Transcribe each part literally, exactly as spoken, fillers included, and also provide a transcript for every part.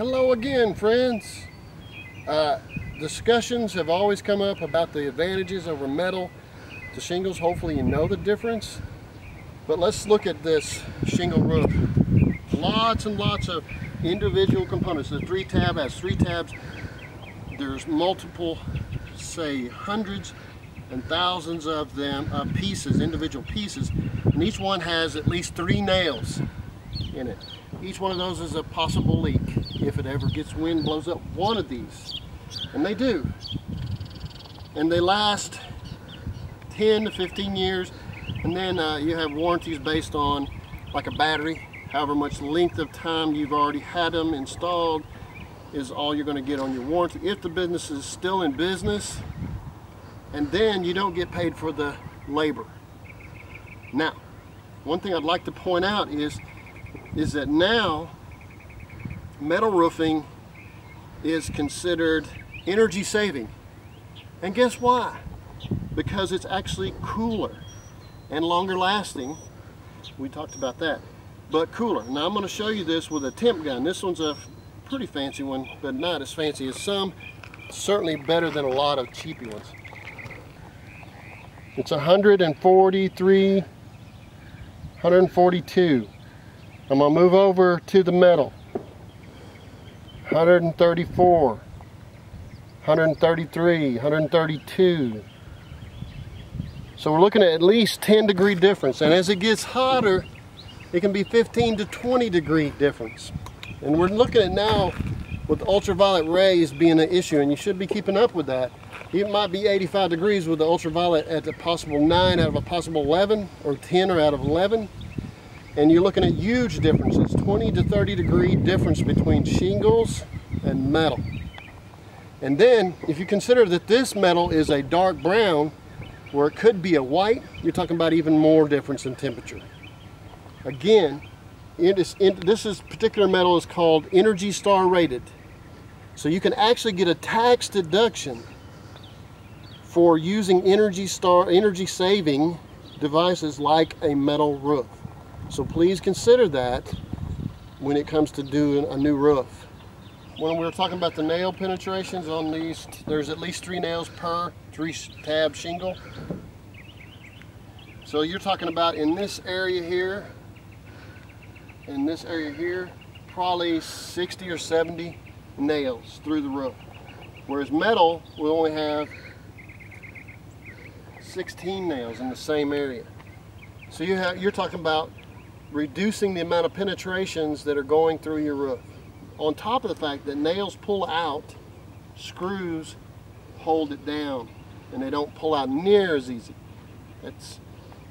Hello again, friends. Uh, discussions have always come up about the advantages over metal to shingles. Hopefully you know the difference. But let's look at this shingle roof. Lots and lots of individual components. The three tab has three tabs. There's multiple, say hundreds and thousands of them, uh, pieces, individual pieces, and each one has at least three nails in it. Each one of those is a possible leak if it ever gets wind, blows up one of these, and they do, and they last ten to fifteen years, and then uh, you have warranties based on like a battery. However much length of time you've already had them installed is all you're going to get on your warranty if the business is still in business, and then you don't get paid for the labor. Now, one thing I'd like to point out is is that now metal roofing is considered energy saving. And guess why? Because it's actually cooler and longer lasting. We talked about that, but cooler. Now I'm going to show you this with a Temp gun. This one's a pretty fancy one, but not as fancy as some. Certainly better than a lot of cheapy ones. It's one hundred forty-three, one hundred forty-two. I'm going to move over to the metal. one hundred thirty-four, one hundred thirty-three, one hundred thirty-two. So we're looking at at least ten degree difference, and as it gets hotter it can be fifteen to twenty degree difference. And we're looking at now with ultraviolet rays being an issue, and you should be keeping up with that. It might be eighty-five degrees with the ultraviolet at a possible nine out of a possible eleven, or ten or out of eleven. And you're looking at huge differences, twenty to thirty degree difference between shingles and metal. And then if you consider that this metal is a dark brown where it could be a white, you're talking about even more difference in temperature. Again, it is, it, this is particular metal is called Energy Star rated. So you can actually get a tax deduction for using Energy Star, energy saving devices like a metal roof. So please consider that when it comes to doing a new roof. When we were talking about the nail penetrations on these, there's at least three nails per three tab shingle. So you're talking about in this area here, in this area here, probably sixty or seventy nails through the roof. Whereas metal will only have sixteen nails in the same area. So you have, you're talking about reducing the amount of penetrations that are going through your roof. On top of the fact that nails pull out, screws hold it down, and they don't pull out near as easy. That's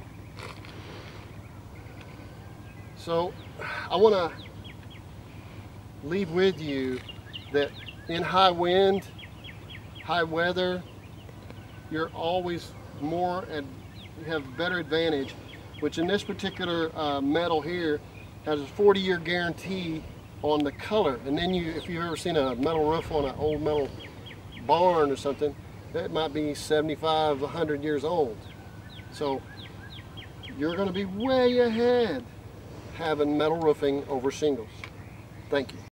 so I want to leave with you that in high wind, high weather, you're always more and you have better advantage, which in this particular uh, metal here has a forty year guarantee on the color. And then you, if you've ever seen a metal roof on an old metal barn or something, that might be seventy-five, one hundred years old. So you're going to be way ahead having metal roofing over shingles. Thank you.